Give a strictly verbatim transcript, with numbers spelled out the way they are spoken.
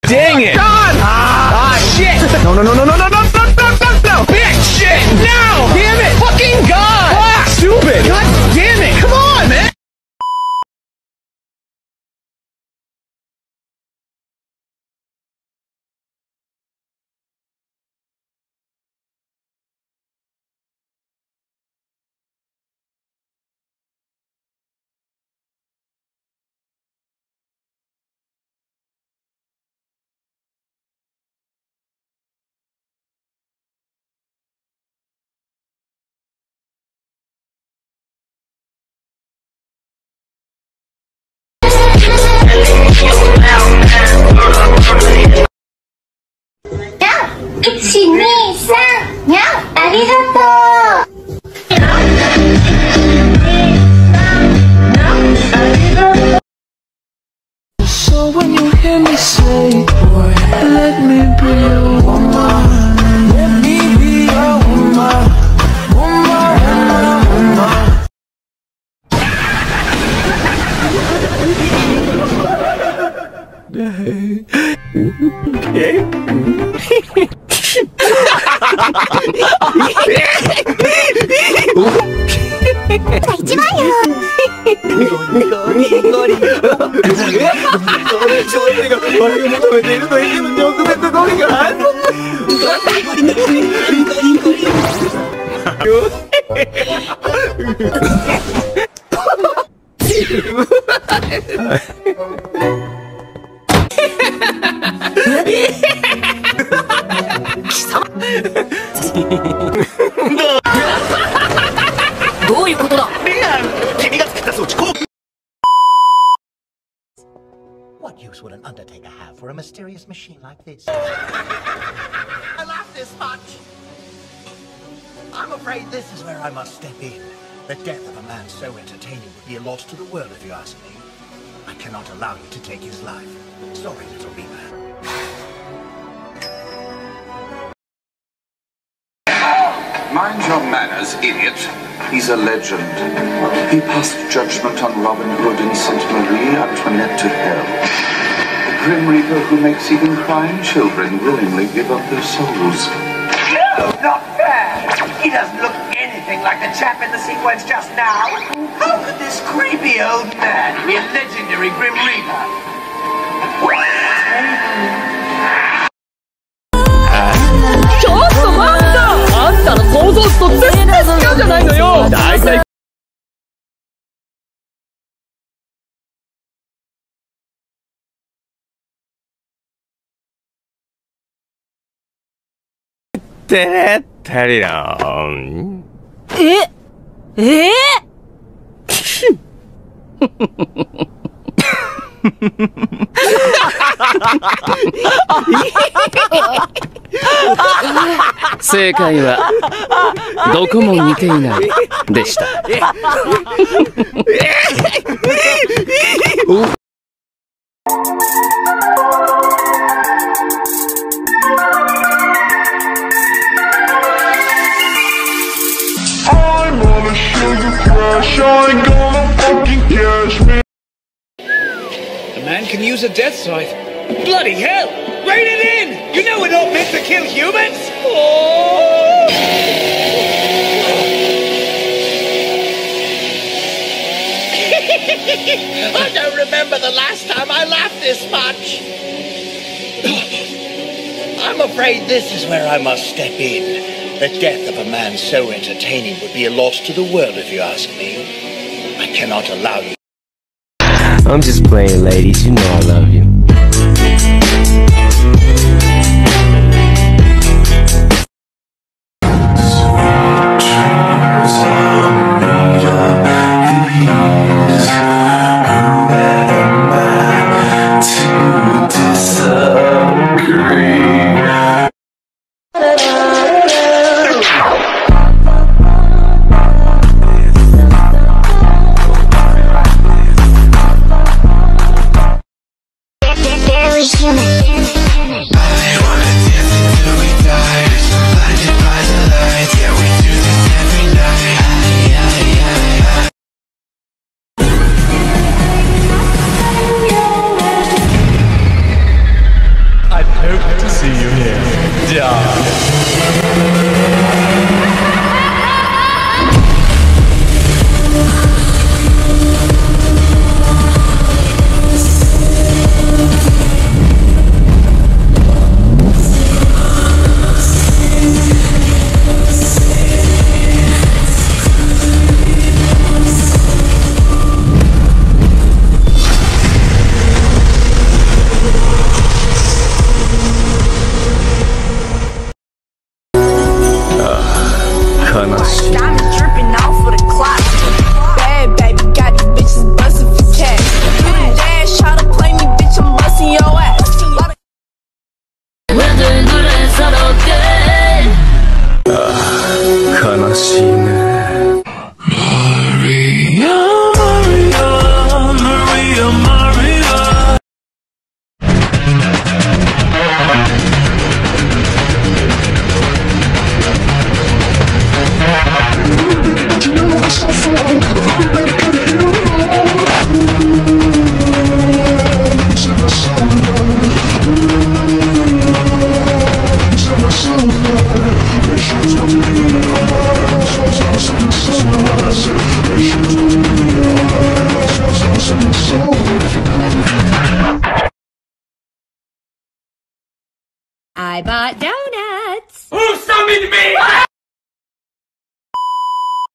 Dang it! God! Ah, shit! No, no, no, no, no, no, no, no, no, no, no! Bitch! Shit! No! Damn it! Fucking God! Ah, stupid! God damn it! Come on, man! いちにさんにゃんありがとう。 So when you hear me say, boy, let me be your woman, let me be your woman, woman, woman, What use would an undertaker have for a mysterious machine like this? I laugh this much. I'm afraid this is where I must step in. The death of a man so entertaining would be a loss to the world, if you ask me. I cannot allow you to take his life. Sorry, little Reaper. Mind your manners, idiot. He's a legend. He passed judgment on Robin Hood and sent Marie Antoinette to hell. The Grim Reaper who makes even crying children willingly give up their souls. No, not fair! He doesn't look anything like the chap in the sequence just now. How could this creepy old man be a legendary Grim Reaper? That Teddy down. Eh? Eh? 正解はどこも似ていないでした。 A man can use a death scythe. Bloody hell! Rein it in! You know we're not meant to kill humans! Oh! I don't remember the last time I laughed this much. I'm afraid this is where I must step in. The death of a man so entertaining would be a loss to the world, if you ask me. I cannot allow you. I'm just playing, ladies. You know I love you. Diamond dripping off of the clock. Bad baby, got these bitches bustin' for cash. You the dash, try to play me, bitch, I'm bustin' your ass. Ah, 悲しいね。 Maria, Maria, Maria, Maria. I bought donuts. Who summoned me?